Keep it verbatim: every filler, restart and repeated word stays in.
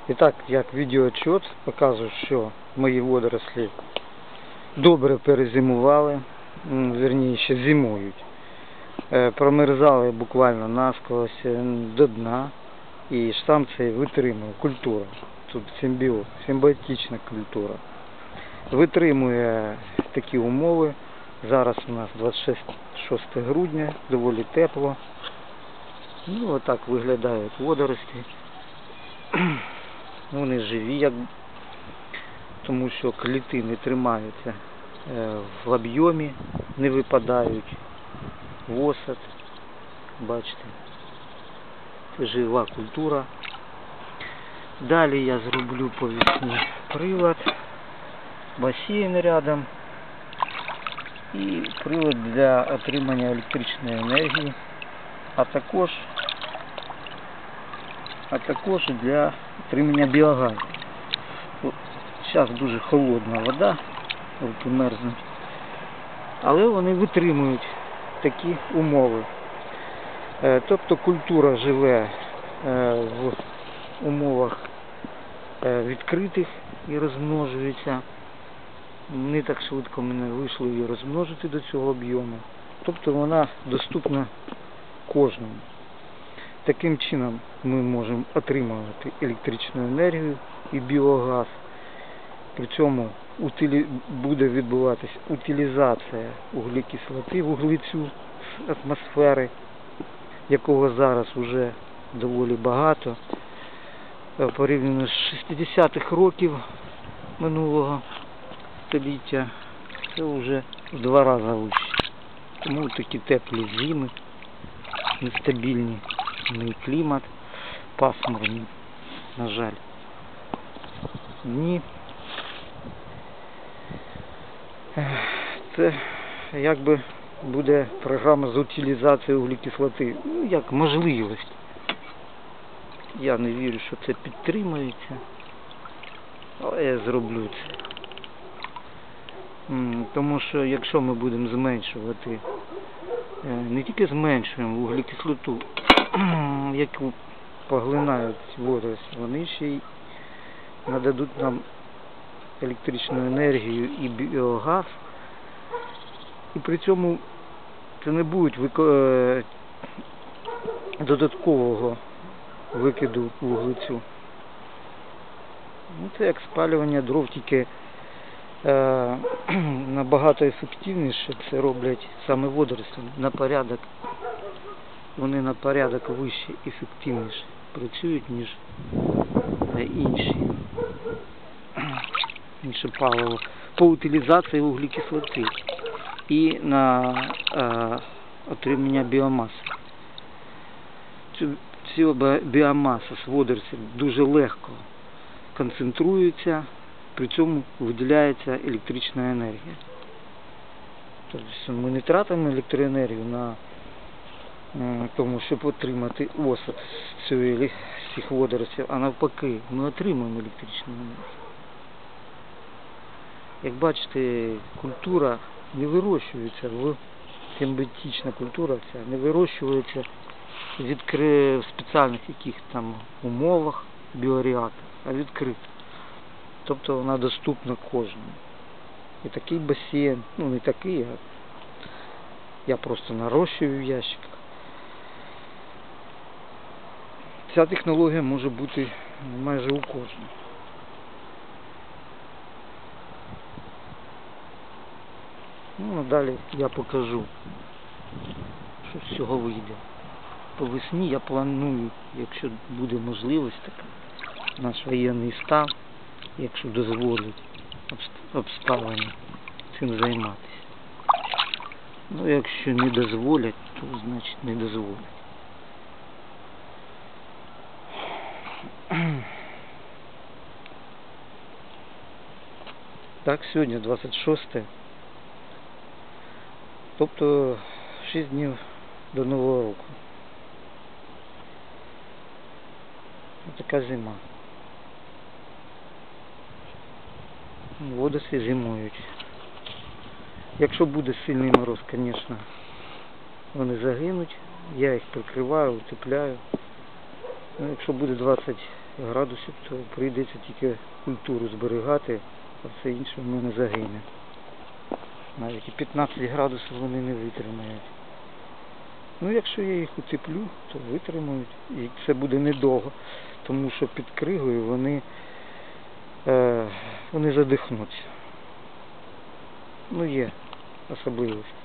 І так, як відеоотчет показує, що мої водорослі добре перезимували, вірніше зимують. Промерзали буквально насквозь до дна, і штам цей витримує, культура. Тут симбіоз, симбіотична культура. Витримує такі умови. Зараз у нас двадцять шосте грудня, доволі тепло. Ну, отак виглядають водорослі. Вони живі, як... тому що клітини тримаються в об'ємі, не випадають в осад. Бачите, це жива культура. Далі я зроблю по весні прилад, басейн рядом і прилад для отримання електричної енергії, а також а також для отримання біогазу. Зараз дуже холодна вода, руки мерзнуть, але вони витримують такі умови. Тобто культура живе в умовах відкритих і розмножується. Не так швидко мене вийшло її розмножити до цього об'єму. Тобто вона доступна кожному. Таким чином ми можемо отримувати електричну енергію і біогаз. При цьому буде відбуватися утилізація вуглекислоти, вуглецю з атмосфери, якого зараз вже доволі багато. Порівняно з шістдесятих років минулого століття, це вже в два рази вище. Тому такі теплі зими, нестабільний клімат, пасмурний, на жаль, дні. Це якби буде програма з утилізації вуглекислоти, ну як можливість. Я не вірю, що це підтримується, але я зроблю це. Тому що якщо ми будемо зменшувати, не тільки зменшуємо вуглекислоту, яку поглинають водорослі, вони ще й нададуть нам електричну енергію і біогаз, і при цьому це не буде додаткового викиду вуглецю. Ну, це як спалювання дров, тільки е, набагато ефективніше це роблять саме водорослі, на порядок. Вони на порядок вище, ефективніше працюють, ніж інші. Інше паливо по утилізації вуглекислоти і на е, отримання біомаси. Цю, цю біомаса з водорослів дуже легко концентрується, при цьому виділяється електрична енергія. Тобто ми не тратимо електроенергію на е, тому, щоб отримати осад з цих водорослів, а навпаки, ми отримуємо електричну енергію. Як бачите, культура не вирощується, в симбіотична культура ця не вирощується відкри... в спеціальних яких там умовах біореакторів, а відкрита. Тобто вона доступна кожному. І такий басейн, ну не такий, а я просто нарощую в ящиках. Ця технологія може бути майже у кожного. Ну, а далі я покажу, що з цього вийде. По весні я планую, якщо буде можливість така, наш воєнний стан, якщо дозволить обставини цим займатися. Ну, якщо не дозволять, то значить не дозволять. Так, сьогодні двадцять шосте. Тобто шість днів до Нового року. Ось така зима. Водорослі зимують. Якщо буде сильний мороз, звісно, вони загинуть. Я їх прикриваю, утепляю. Ну, якщо буде двадцять градусів, то прийдеться тільки культуру зберігати, а все інше в мене загине. Навіть і п'ятнадцять градусів вони не витримають. Ну, якщо я їх утеплю, то витримають. І це буде недовго, тому що під кригою вони, е, вони задихнуться. Ну, є особливості.